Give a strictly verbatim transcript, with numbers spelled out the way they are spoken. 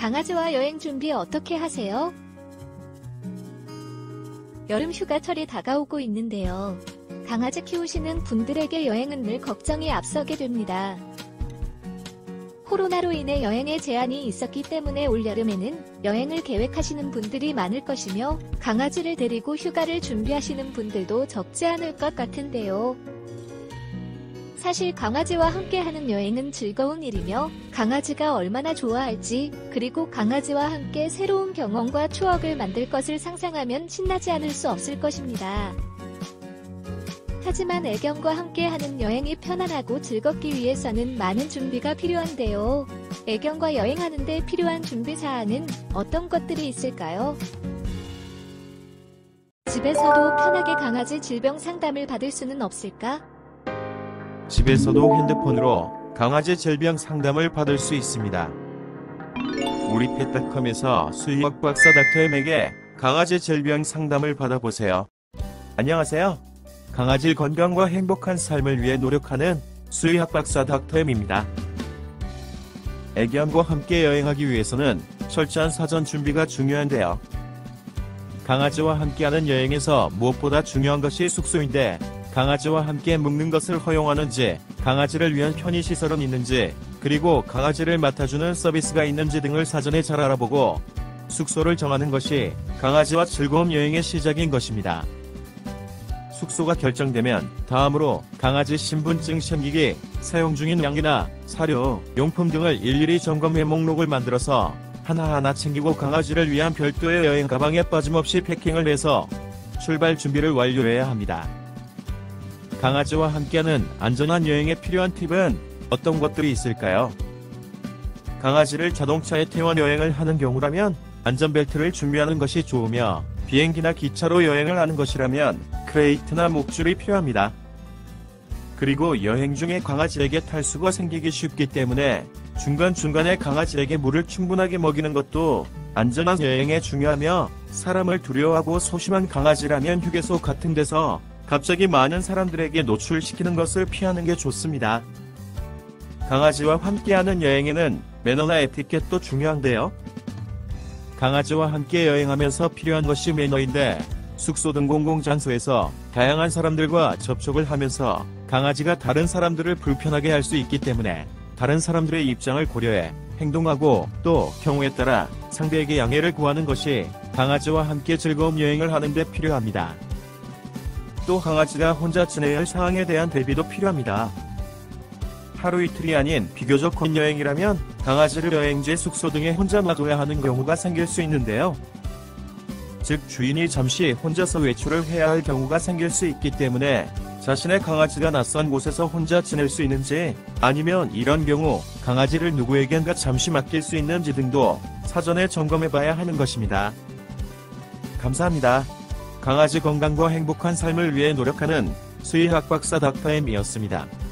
강아지와 여행 준비 어떻게 하세요? 여름 휴가철이 다가오고 있는데요. 강아지 키우시는 분들에게 여행은 늘 걱정이 앞서게 됩니다. 코로나로 인해 여행에 제한이 있었기 때문에 올여름에는 여행을 계획하시는 분들이 많을 것이며 강아지를 데리고 휴가를 준비하시는 분들도 적지 않을 것 같은데요. 사실 강아지와 함께하는 여행은 즐거운 일이며 강아지가 얼마나 좋아할지, 그리고 강아지와 함께 새로운 경험과 추억을 만들 것을 상상하면 신나지 않을 수 없을 것입니다. 하지만 애견과 함께하는 여행이 편안하고 즐겁기 위해서는 많은 준비가 필요한데요. 애견과 여행하는 데 필요한 준비사항은 어떤 것들이 있을까요? 집에서도 편하게 강아지 질병 상담을 받을 수는 없을까? 집에서도 핸드폰으로 강아지 질병 상담을 받을 수 있습니다. 우리 펫닷컴에서 수의학 박사 닥터엠에게 강아지 질병 상담을 받아보세요. 안녕하세요. 강아지 건강과 행복한 삶을 위해 노력하는 수의학 박사 닥터엠입니다. 애견과 함께 여행하기 위해서는 철저한 사전 준비가 중요한데요. 강아지와 함께하는 여행에서 무엇보다 중요한 것이 숙소인데, 강아지와 함께 묵는 것을 허용하는지, 강아지를 위한 편의시설은 있는지, 그리고 강아지를 맡아주는 서비스가 있는지 등을 사전에 잘 알아보고 숙소를 정하는 것이 강아지와 즐거운 여행의 시작인 것입니다. 숙소가 결정되면 다음으로 강아지 신분증 챙기기, 사용 중인 양이나 사료, 용품 등을 일일이 점검해 목록을 만들어서 하나하나 챙기고 강아지를 위한 별도의 여행 가방에 빠짐없이 패킹을 해서 출발 준비를 완료해야 합니다. 강아지와 함께하는 안전한 여행에 필요한 팁은 어떤 것들이 있을까요? 강아지를 자동차에 태워 여행을 하는 경우라면 안전벨트를 준비하는 것이 좋으며, 비행기나 기차로 여행을 하는 것이라면 크레이트나 목줄이 필요합니다. 그리고 여행 중에 강아지에게 탈수가 생기기 쉽기 때문에 중간중간에 강아지에게 물을 충분하게 먹이는 것도 안전한 여행에 중요하며, 사람을 두려워하고 소심한 강아지라면 휴게소 같은 데서 갑자기 많은 사람들에게 노출시키는 것을 피하는 게 좋습니다. 강아지와 함께하는 여행에는 매너나 에티켓도 중요한데요. 강아지와 함께 여행하면서 필요한 것이 매너인데, 숙소 등 공공장소에서 다양한 사람들과 접촉을 하면서 강아지가 다른 사람들을 불편하게 할 수 있기 때문에 다른 사람들의 입장을 고려해 행동하고, 또 경우에 따라 상대에게 양해를 구하는 것이 강아지와 함께 즐거운 여행을 하는 데 필요합니다. 또 강아지가 혼자 지내야 할 상황에 대한 대비도 필요합니다. 하루 이틀이 아닌 비교적 긴 여행이라면 강아지를 여행지, 숙소 등에 혼자 놔둬야 하는 경우가 생길 수 있는데요. 즉 주인이 잠시 혼자서 외출을 해야 할 경우가 생길 수 있기 때문에 자신의 강아지가 낯선 곳에서 혼자 지낼 수 있는지, 아니면 이런 경우 강아지를 누구에겐가 잠시 맡길 수 있는지 등도 사전에 점검해봐야 하는 것입니다. 감사합니다. 강아지 건강과 행복한 삶을 위해 노력하는 수의학 박사 닥터엠이었습니다.